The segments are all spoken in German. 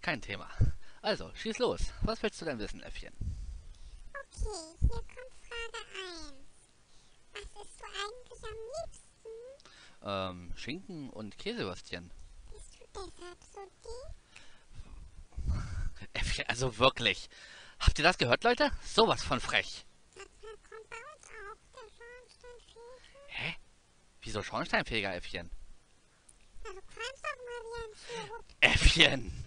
Kein Thema. Also, schieß los. Was willst du denn wissen, Äffchen? Okay, hier kommt Frage 1. Was isst du eigentlich am liebsten? Schinken und Käsewürstchen. Bist du deshalb so dick? Äffchen, also wirklich. Habt ihr das gehört, Leute? Sowas von frech. Manchmal kommt bei uns auch der Schornsteinfeger. Hä? Wieso Schornsteinfeger, Äffchen? Na, du qualmst doch mal wie ein Schlot. Äffchen!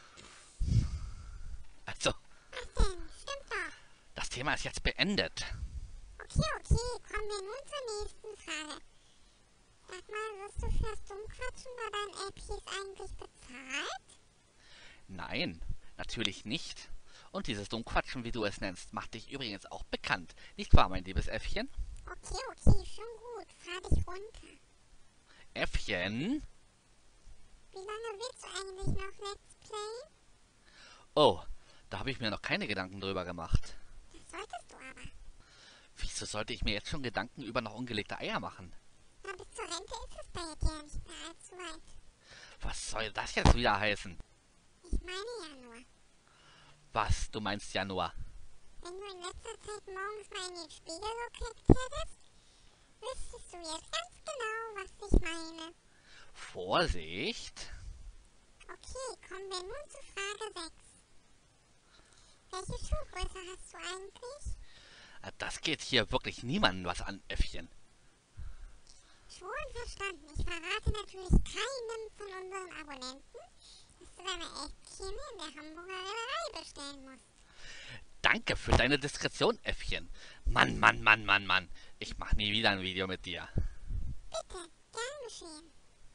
Also, Was denn? Stimmt doch. das Thema ist jetzt beendet. Okay, kommen wir nun zur nächsten Frage. Sag mal, wirst du fürs Dummquatschen bei deinen Äppchis eigentlich bezahlt? Nein, natürlich nicht. Und dieses Dummquatschen, wie du es nennst, macht dich übrigens auch bekannt. Nicht wahr, mein liebes Äffchen? Okay, schon gut. Fahr dich runter. Äffchen? Wie lange willst du eigentlich noch Let's Play? Oh, da habe ich mir noch keine Gedanken drüber gemacht. Das solltest du aber. Wieso sollte ich mir jetzt schon Gedanken über noch ungelegte Eier machen? Na, bis zur Rente ist es bei dir nicht mehr allzu weit. Was soll das jetzt wieder heißen? Ich meine ja nur, Was, du meinst ja nur. wenn du in letzter Zeit morgens mal in den Spiegel geguckt hättest, wüsstest du jetzt ganz genau, was ich meine. Vorsicht! Okay, kommen wir nun zu Frage 6. Welche Schuhgröße hast du eigentlich? Das geht hier wirklich niemandem was an, Äffchen. Schon verstanden. Ich verrate natürlich keinem von unseren Abonnenten, dass du deine Äffchen in der Hamburger Reederei bestellen musst. Danke für deine Diskretion, Äffchen. Mann. Ich mach nie wieder ein Video mit dir. Bitte, gern geschehen.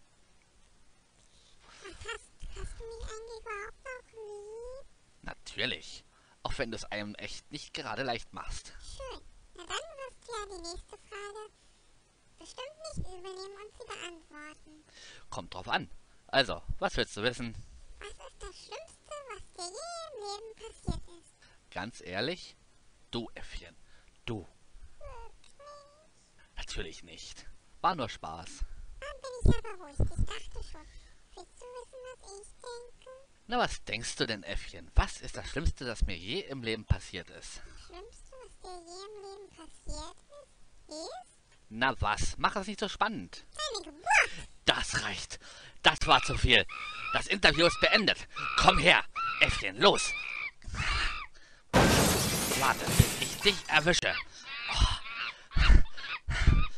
Hast du mich eigentlich überhaupt noch lieb? Natürlich. Auch wenn du es einem echt nicht gerade leicht machst. Schön. Na dann wirst du ja die nächste Frage bestimmt nicht übel nehmen und sie beantworten. Kommt drauf an. Also, was willst du wissen? Was ist das Schlimmste, was dir je im Leben passiert ist? Ganz ehrlich? Du, Äffchen. Du. Wirklich? Natürlich nicht. War nur Spaß. Dann bin ich ja beruhigt. Ich dachte schon. Willst du wissen, was ich denke? Na, was denkst du denn, Äffchen? Was ist das Schlimmste, das mir je im Leben passiert ist? Das Schlimmste, was dir je im Leben passiert ist? Na was? Mach es nicht so spannend. Deine Geburt! Das reicht. Das war zu viel. Das Interview ist beendet. Komm her, Äffchen, los. Warte, bis ich dich erwische.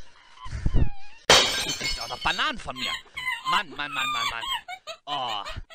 Du kriegst auch noch Bananen von mir. Mann. Oh.